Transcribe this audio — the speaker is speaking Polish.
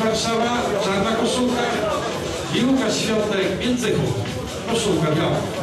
Warszawa, czarna koszulka i Łukasz Świątek, Międzychód, koszulka biała.